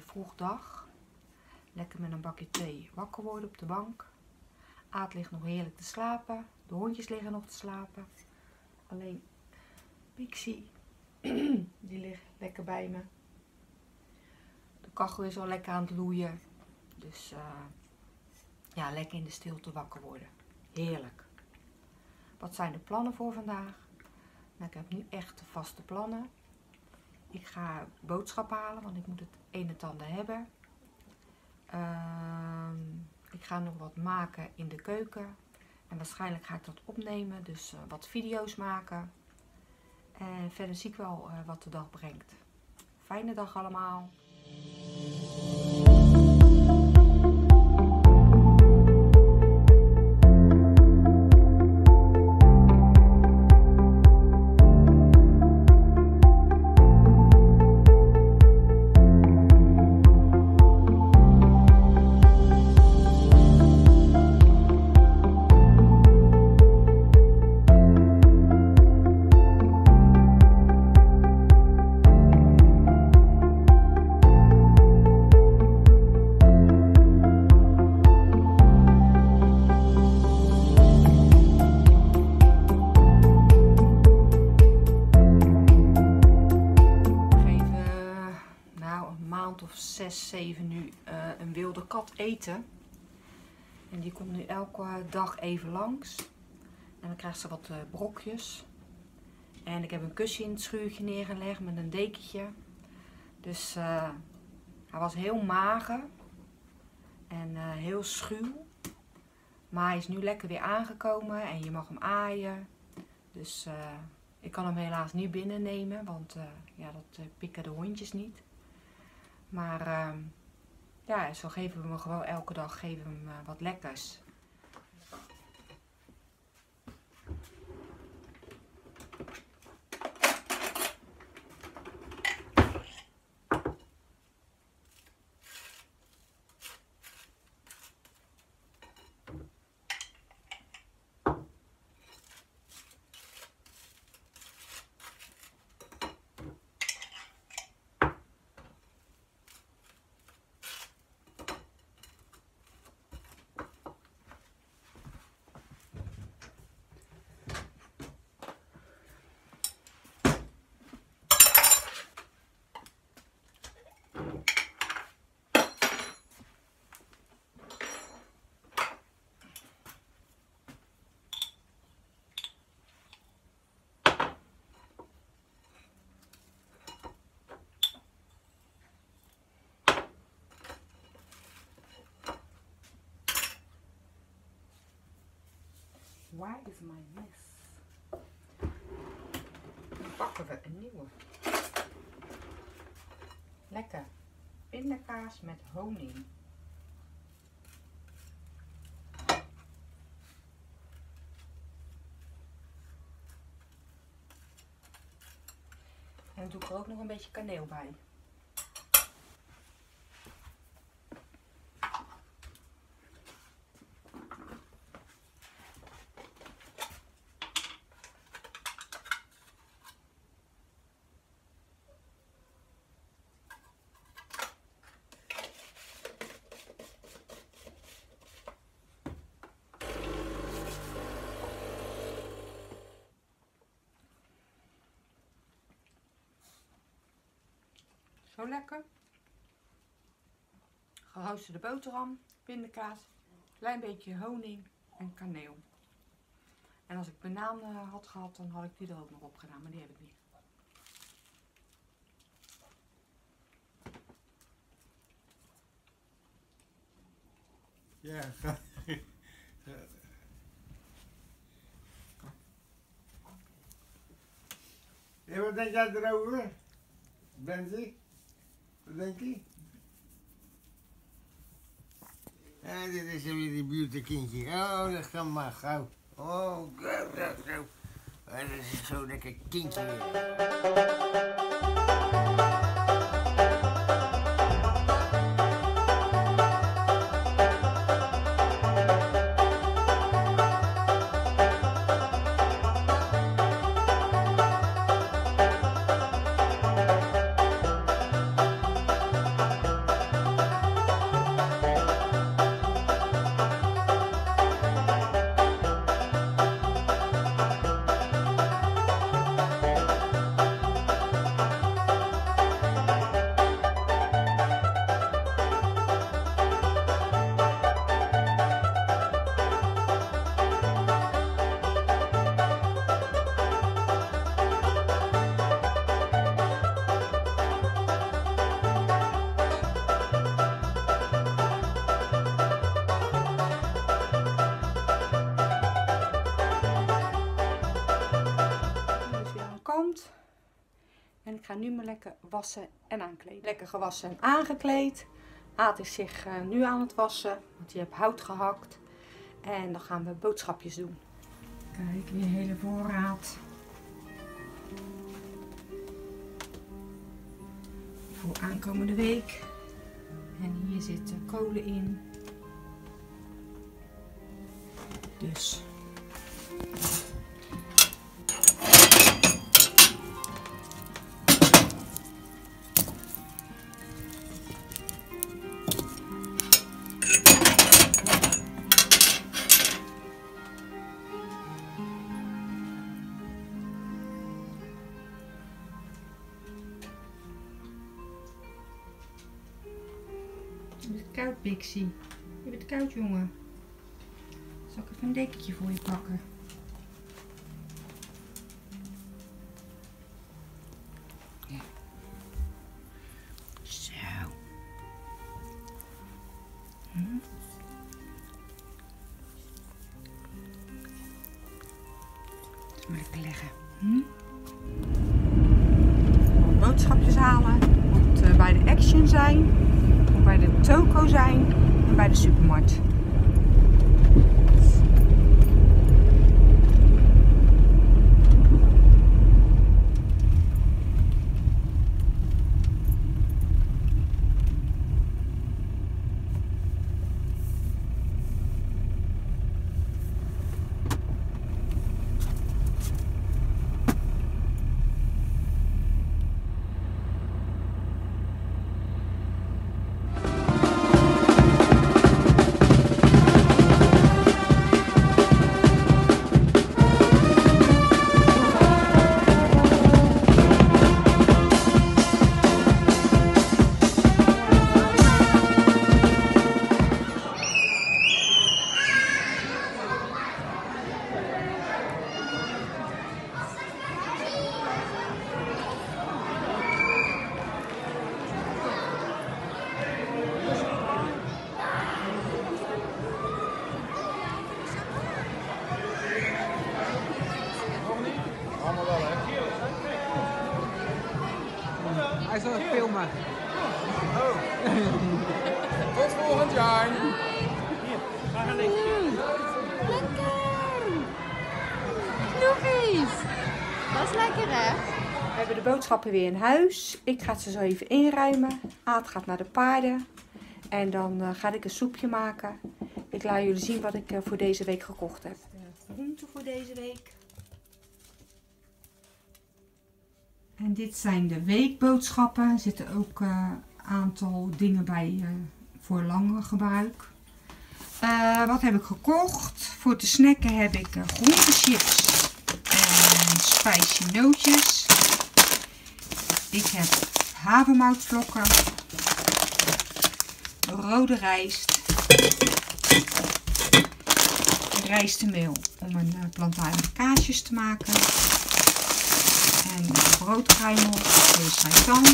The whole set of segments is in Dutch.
vroeg dag. Lekker met een bakje thee wakker worden op de bank. Aad ligt nog heerlijk te slapen. De hondjes liggen nog te slapen. Alleen Pixie, die ligt lekker bij me. De kachel is al lekker aan het loeien. Dus ja, lekker in de stilte wakker worden. Heerlijk. Wat zijn de plannen voor vandaag? Nou, ik heb nu echt vaste plannen. Ik ga boodschappen halen, want ik moet het een en ander hebben. Ik ga nog wat maken in de keuken. En waarschijnlijk ga ik dat opnemen, dus wat video's maken. En verder zie ik wel wat de dag brengt. Fijne dag allemaal. Of 6, 7 nu een wilde kat eten. En die komt nu elke dag even langs. En dan krijgt ze wat brokjes. En ik heb een kussen in het schuurtje neergelegd met een dekentje. Dus hij was heel mager. En heel schuw. Maar hij is nu lekker weer aangekomen. En je mag hem aaien. Dus ik kan hem helaas niet binnennemen. Want ja, dat pikken de hondjes niet. Maar ja, zo geven we hem gewoon elke dag wat lekkers. Waar is mijn mes? Dan pakken we een nieuwe. Lekker pindakaas met honing. En dan doe ik er ook nog een beetje kaneel bij. Zo lekker. Geroosterde boterham, pindakaas, klein beetje honing en kaneel. En als ik bananen had gehad, dan had ik die er ook nog op gedaan, maar die heb ik niet. Ja, en wat denk jij erover, Benzie? Wat denk je? Ja, dit is weer die buurtkindje. Oh, dat kan maar gauw. Oh, zo. Dat is zo'n lekker kindje. avond. En ik ga nu maar lekker wassen en aankleden. Lekker gewassen en aangekleed. Aad is zich nu aan het wassen, want hij heeft hout gehakt. En dan gaan we boodschapjes doen. Kijk, weer hele voorraad. Voor aankomende week. En hier zitten kolen in. Dus. Je bent koud, Pixie. Je bent koud, jongen. Zal ik even een dekentje voor je pakken? Ja. Zo. Laat maar lekker leggen. Boodschapjes halen. Moet bij de Action zijn. Moet bij de Toko zijn. En bij de supermarkt. Hij zal het filmen. Oh. Tot volgend jaar. Hier, ga gaan liggen. Lekker! Nog eens! Dat is lekker, hè? We hebben de boodschappen weer in huis. Ik ga ze zo even inruimen. Aad gaat naar de paarden. En dan ga ik een soepje maken. Ik laat jullie zien wat ik voor deze week gekocht heb. De groenten voor deze week. En dit zijn de weekboodschappen. Er zitten ook een aantal dingen bij voor langer gebruik. Wat heb ik gekocht? Voor te snacken heb ik groentechips en spicy nootjes. Ik heb havermoutvlokken, rode rijst, rijstemeel om een plantaardige kaasjes te maken. En broodkruimel, seitan,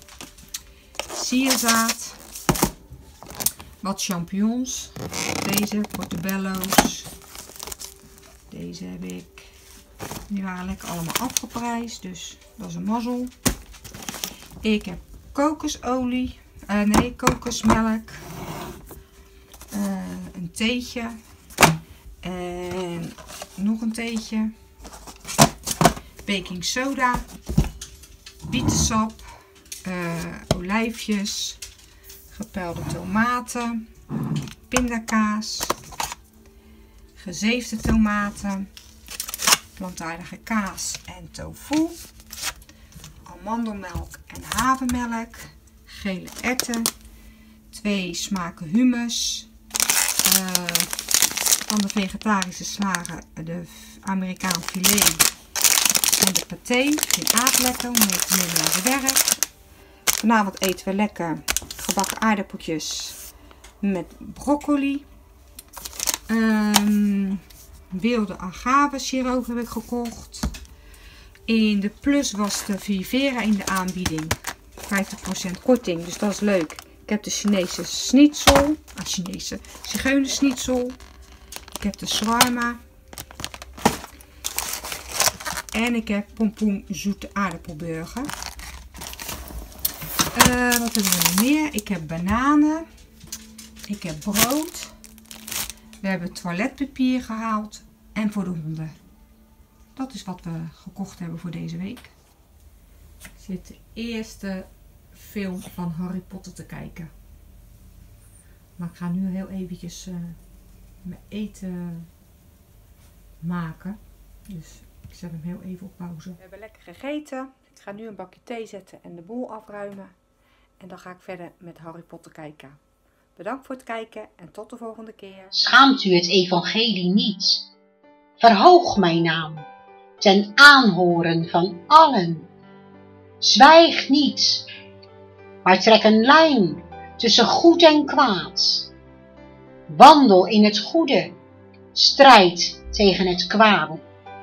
sierzaad, wat champignons, deze portobello's, deze heb ik, die waren lekker allemaal afgeprijsd, dus dat is een mazzel. Ik heb kokosolie, kokosmelk, een theetje en nog een theetje. Baking soda, bietensap, olijfjes, gepelde tomaten, pindakaas, gezeefde tomaten, plantaardige kaas en tofu, amandelmelk en havermelk, gele erwten, 2 smaken hummus, van de vegetarische slager de Amerikaan filet. En de paté, vind Aad lekker om mee te nemen naar de werk. Vanavond eten we lekker gebakken aardappeltjes met broccoli. Wilde agave siroop heb ik gekocht. In de Plus was de Vivera in de aanbieding. 50% korting, dus dat is leuk. Ik heb de Chinese schnitzel. Zigeunerschnitzel. Ik heb de shawarma. En ik heb pompoen zoete aardappelburger. Wat hebben we nog meer? Ik heb bananen. Ik heb brood. We hebben toiletpapier gehaald. En voor de honden. Dat is wat we gekocht hebben voor deze week. Ik zit de eerste film van Harry Potter te kijken. Maar ik ga nu heel eventjes mijn eten maken. Dus ik zet hem heel even op pauze. We hebben lekker gegeten. Ik ga nu een bakje thee zetten en de boel afruimen. En dan ga ik verder met Harry Potter kijken. Bedankt voor het kijken en tot de volgende keer. Schaamt u het evangelie niet? Verhoog mijn naam ten aanhoren van allen. Zwijg niet, maar trek een lijn tussen goed en kwaad. Wandel in het goede, strijd tegen het kwade.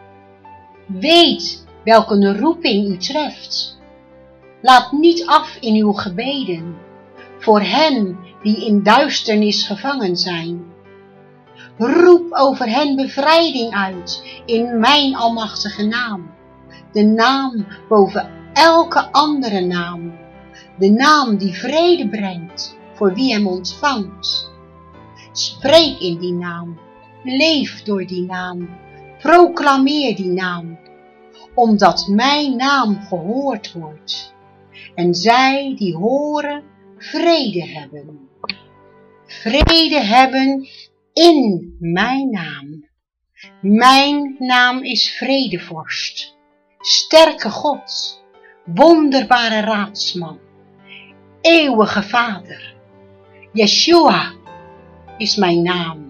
Weet welke roeping u treft. Laat niet af in uw gebeden voor hen die in duisternis gevangen zijn. Roep over hen bevrijding uit in mijn almachtige naam. De naam boven elke andere naam. De naam die vrede brengt voor wie hem ontvangt. Spreek in die naam, leef door die naam, proclameer die naam, omdat mijn naam gehoord wordt. En zij die horen vrede hebben. Vrede hebben in mijn naam. Mijn naam is Vredevorst, sterke God, wonderbare raadsman, eeuwige Vader. Yeshua is mijn naam.